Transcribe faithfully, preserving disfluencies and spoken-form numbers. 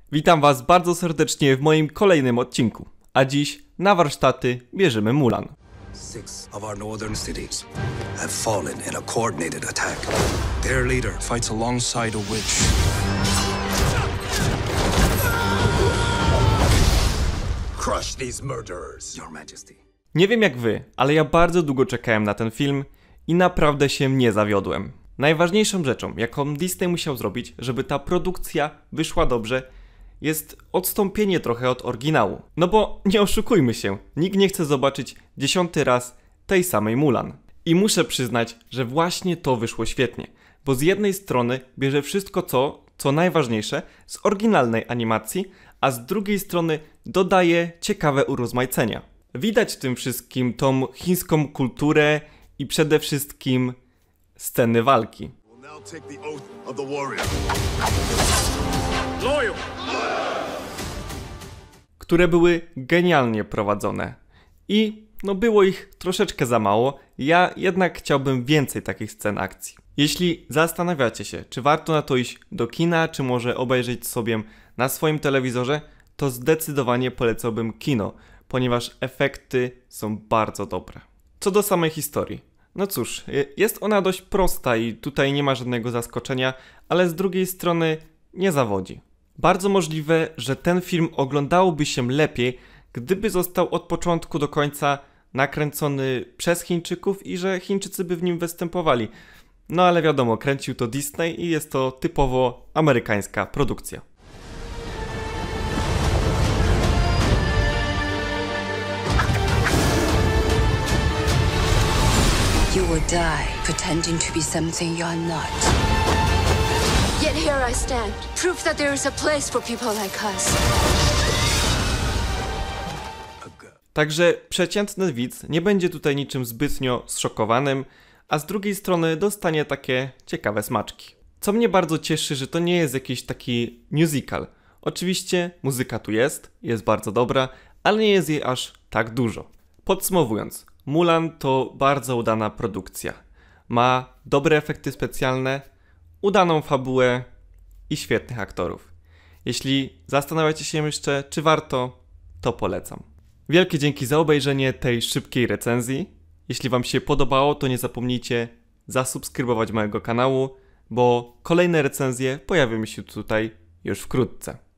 Witam Was bardzo serdecznie w moim kolejnym odcinku, a dziś na warsztaty bierzemy Mulan. Six of our northern cities have fallen in a coordinated attack. Their leader fights alongside a witch. Crush these murderers, Your Majesty. Nie wiem jak Wy, ale ja bardzo długo czekałem na ten film i naprawdę się nie zawiodłem. Najważniejszą rzeczą, jaką Disney musiał zrobić, żeby ta produkcja wyszła dobrze, jest odstąpienie trochę od oryginału. No bo nie oszukujmy się, nikt nie chce zobaczyć dziesiąty raz tej samej Mulan. I muszę przyznać, że właśnie to wyszło świetnie, bo z jednej strony bierze wszystko co, co najważniejsze z oryginalnej animacji, a z drugiej strony dodaje ciekawe urozmaicenia. Widać w tym wszystkim tą chińską kulturę i przede wszystkim sceny walki, które były genialnie prowadzone. I no było ich troszeczkę za mało, ja jednak chciałbym więcej takich scen akcji. Jeśli zastanawiacie się, czy warto na to iść do kina, czy może obejrzeć sobie na swoim telewizorze, to zdecydowanie polecałbym kino, ponieważ efekty są bardzo dobre. Co do samej historii. No cóż, jest ona dość prosta i tutaj nie ma żadnego zaskoczenia, ale z drugiej strony nie zawodzi. Bardzo możliwe, że ten film oglądałoby się lepiej, gdyby został od początku do końca nakręcony przez Chińczyków i że Chińczycy by w nim występowali. No ale wiadomo, kręcił to Disney i jest to typowo amerykańska produkcja. You will die pretending to be something you're not. Yet here I stand, proof that there is a place for people like us. Także przeciętny widz nie będzie tutaj niczym zbytnio zszokowanym, a z drugiej strony dostanie takie ciekawe smaczki. Co mnie bardzo cieszy, że to nie jest jakiś taki musical. Oczywiście muzyka tu jest, jest bardzo dobra, ale nie jest jej aż tak dużo. Podsumowując, Mulan to bardzo udana produkcja. Ma dobre efekty specjalne, udaną fabułę i świetnych aktorów. Jeśli zastanawiacie się jeszcze, czy warto, to polecam. Wielkie dzięki za obejrzenie tej szybkiej recenzji. Jeśli Wam się podobało, to nie zapomnijcie zasubskrybować mojego kanału, bo kolejne recenzje pojawią się tutaj już wkrótce.